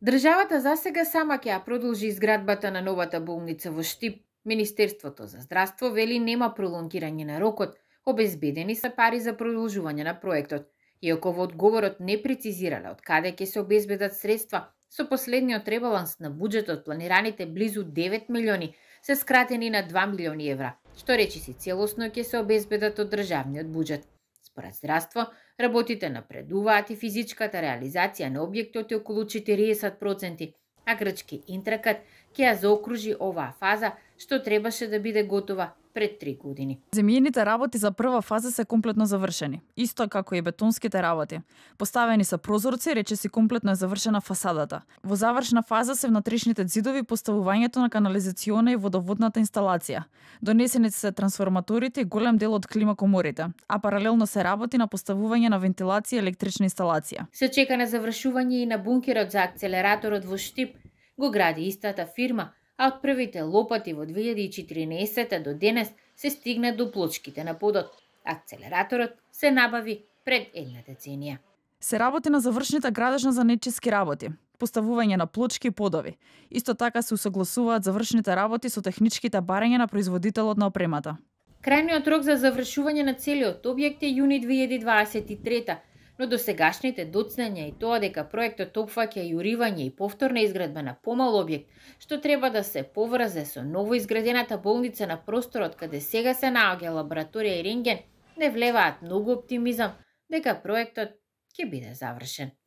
Државата засега сама ќе ја продолжи изградбата на новата болница во Штип. Министерството за здравство вели нема пролонгирање на рокот, обезбедени се пари за продолжување на проектот. Иако во одговорот не прецизирале од каде ќе се обезбедат средства, со последниот ребаланс на буџетот планираните близу 9 милиони се скратени на 2 милиони евра, што речиси целосно ќе се обезбедат од државниот буџет. Според здравство, работите напредуваат и физичката реализација на објектот е околу 40%, а грчки Интракат ќе ја заокружи оваа фаза, што требаше да биде готова пред 3 години. Земјените работи за прва фаза се комплетно завршени, исто како и бетонските работи. Поставени се прозорци, речиси комплетно е завршена фасадата. Во завршна фаза се внатрешните ѕидови, поставувањето на канализациона и водоводната инсталација. Донесени се трансформаторите и голем дел од климакоморите, а паралелно се работи на поставување на вентилација и електрична инсталација. Се чека на завршување и на бункерот за акцелераторот во Штип, го гради истата фирма, а од првите лопати во 2014 до денес се стигна до плочките на подот. Акцелераторот се набави пред една деценија. Се работи на завршните градежно занечиски работи, поставување на плочки и подови. Исто така се усогласуваат завршните работи со техничките барања на производителот на опремата. Крајниот рок за завршување на целиот објект е јуни 2023, но досегашните доцнења и тоа дека проектот опфаќа јуривање и повторна изградба на помал објект, што треба да се поврзе со ново изградената болница на просторот каде сега се наоѓа лабораторија и рентген, не влеваат многу оптимизам дека проектот ќе биде завршен.